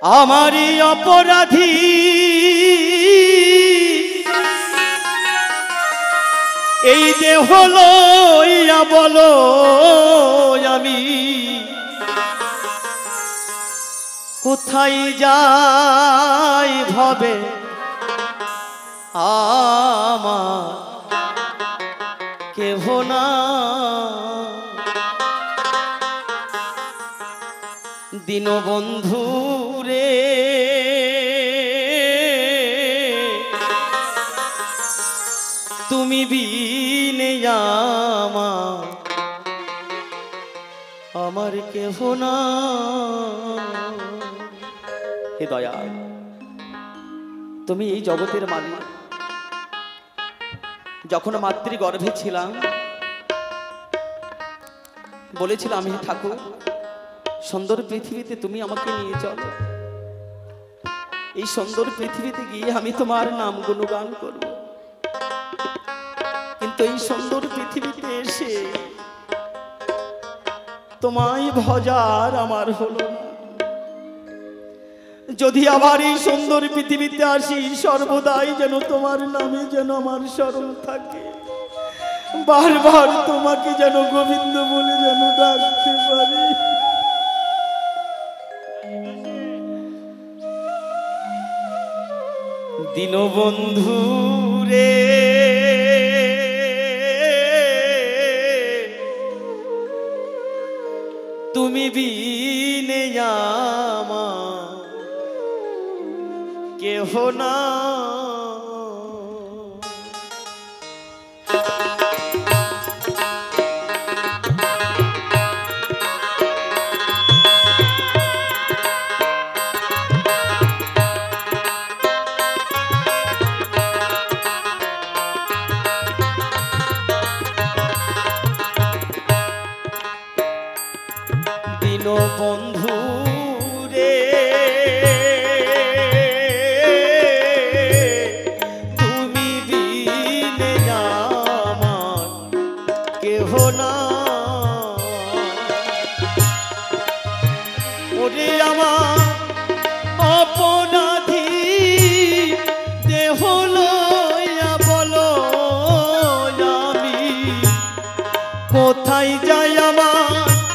আমারই অপরাধী এই দেহ লইয়া বলো আমি কোথায় যাই ভবে আমার কেহ না দীনবন্ধু রে তুমি বিনে আমার কেহ না। হে দয়াল, তুমি এই জগতের মালিক। যখন মাতৃগর্ভে ছিলাম বলেছিলাম, হে ঠাকুর, সুন্দর পৃথিবীতে তুমি আমাকে নিয়ে চলো। এই সুন্দর পৃথিবীতে গিয়ে আমি তোমার নাম গুণগান করব। কিন্তু এই সুন্দর পৃথিবীতে এসে তোমায় ভজার আমার হলো না। যদি আবার এই সুন্দর পৃথিবীতে আসি, সর্বদাই যেন তোমার নামে যেন আমার স্মরণ থাকে, বারবার তোমাকে যেন গোবিন্দ বলে যেন ডাকতে পারি। দীনবন্ধু রে তুমি বিনে আমার কেহ না। দীনবন্ধু রে তুমি বিনে আমার কেহ না। ওরে আমার অপরাধী দেহ লইয়া বলো আমি কোথায় যাই আমার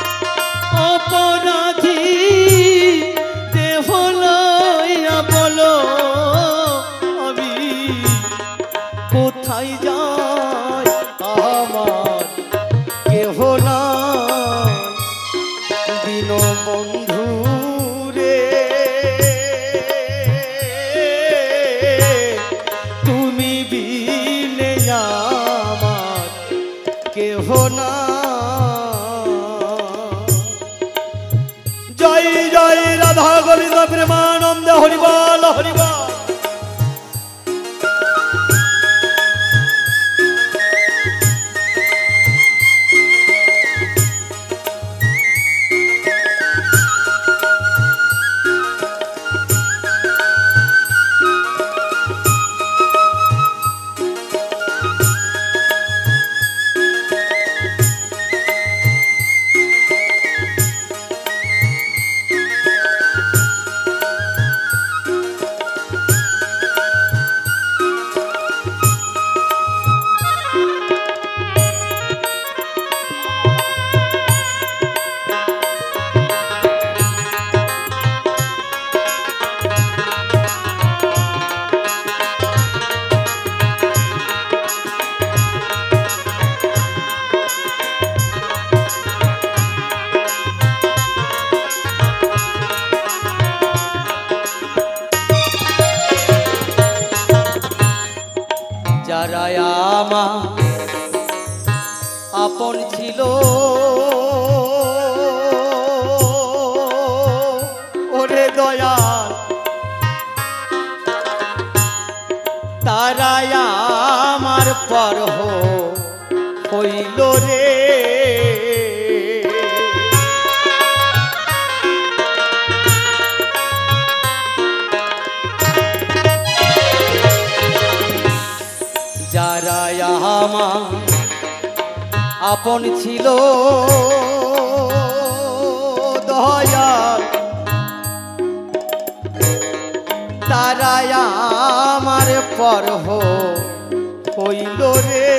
অপরাধী দেহ লইয়া বলো আমি কোথায় যাই আমার কেহ না। দীনবন্ধু রে তুমি বিনে আমার কেহ না। জয় জয় রাধা গোবিন্দ প্রেমানন্দ হরিবল হরিবল। যারা আমার আপন ছিল ওরে দয়াল, তারা আমার পর হইল রে। যারা আমার আপন ছিল দয়াল তারা আমার পর হইল রে।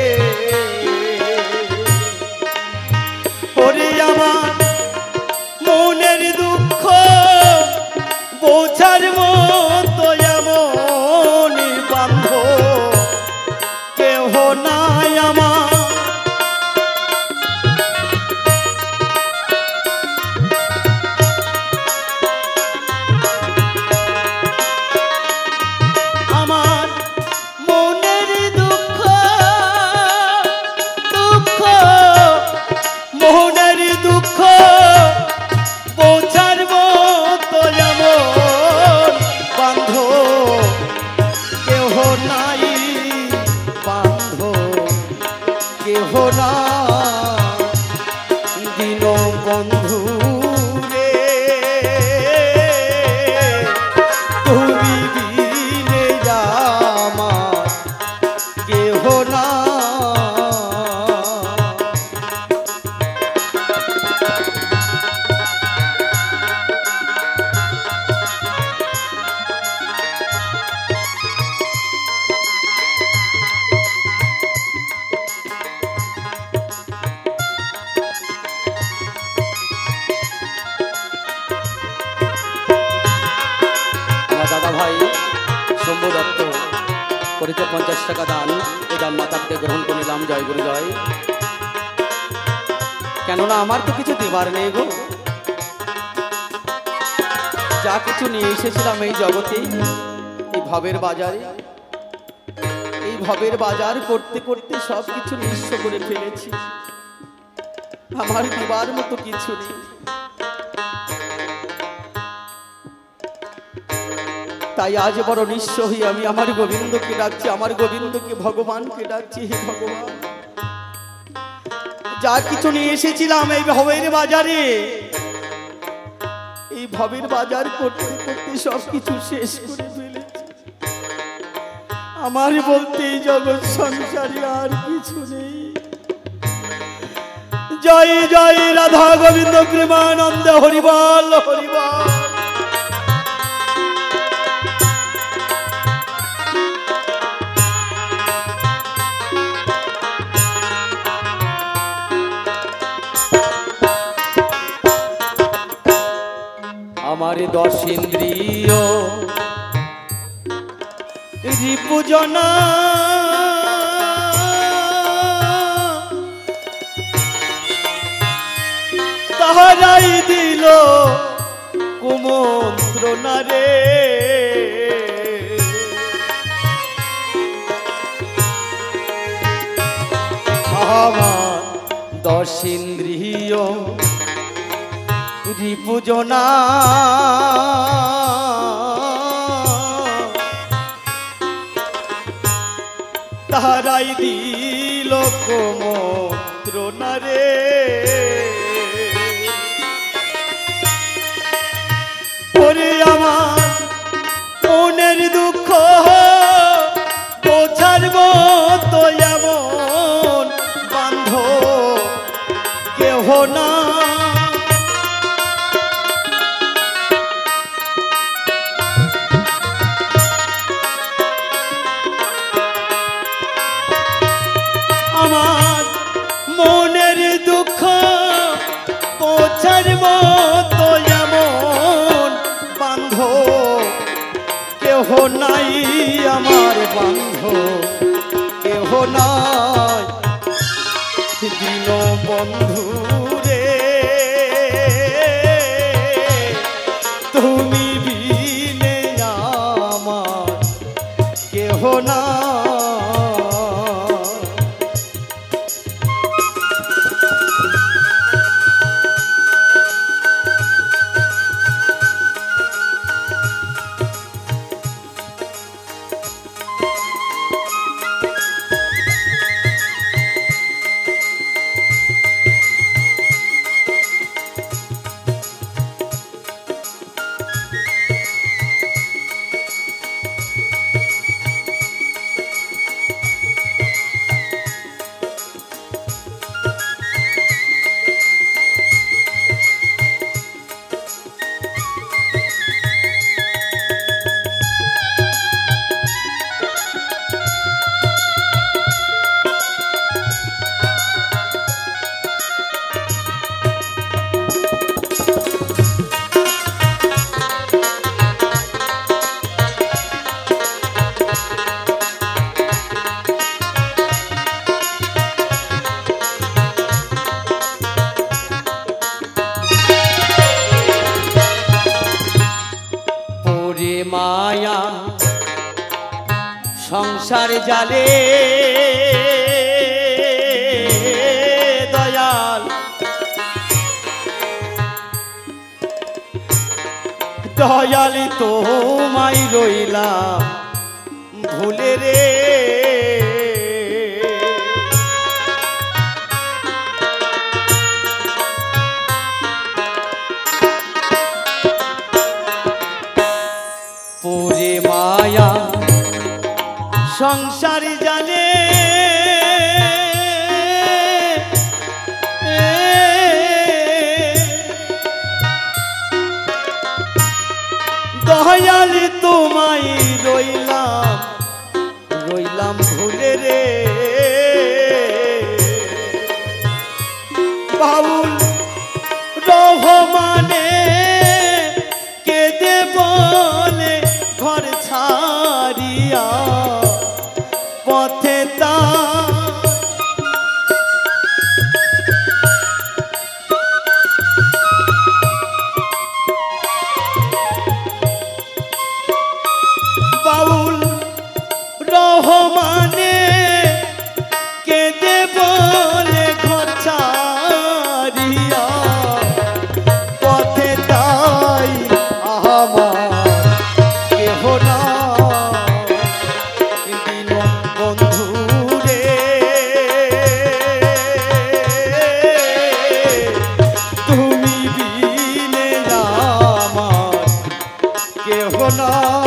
ওরে আমার মনের দুঃখ বোঝার মতো এমন বান্ধব কেহ নাই আমার। আমার মনের দুঃখ দুঃখ মনের দুঃখ বোঝার মতো এমন বান্ধব কেহ নাই, বান্ধব কেহ না দিন বন্ধু রে। তুমি বিনে আমার কেহ না। দাদা ভাই শম্ভু দত্ত করিতে 50 টাকা দান, এ দান মাতাকে গ্রহণ করে নিলাম। জয় গুরু জয়। কেননা আমার তো কিছু দেবার নেই গো, যা কিছু নিয়ে এসেছিলাম এই জগতে, এই ভবের বাজারে, এই ভবের বাজার করতে করতে সব কিছু নিঃস্ব করে ফেলেছি। আমার দেবার মতো কিছু নেই। তাই আজ বড় নিঃস্ব হই আমি আমার গোবিন্দকে ডাকছি, আমার গোবিন্দকে ভগবানকে ডাকছি। হে ভগবান, যা কিছু নিয়ে এসেছিলাম এই ভবের বাজারে, এই ভবের বাজার করতে করতে সব কিছু শেষ করে ফেলেছি। আমার বলতে এই জগৎ সংসারে আর কিছু নেই। জয় জয় রাধা গোবিন্দ প্রেমানন্দ হরিবল হরিবল। আমার 10 ইন্দ্রিয় রিপুজনা তাহারাই দিল কুমন্ত্রণা রে। আমার 10 ইন্দ্রিয় রিপুজনা তাহারাই দিল কুমন্ত্রণা রে। ওরে আমার মনের দুঃখ বোঝার মতো এমন বান্ধব কেহ না। আমার সংসার জালে দয়াল দয়াল তোমায় রইলাম ভুলে রে পরে মায়া সংসার জালে দয়াল তোমায় রইলাম ভুলে রে বাউল রহমানে কেঁদে বলে ঘর ছাড়িয়া পথে তা বাউল রহমানে কেঁদে বলে ঘর ছাড়িয়া পথে তাই আমার কেহ না দিন বন্ধু রে তুমি বিনে আমার কেহ না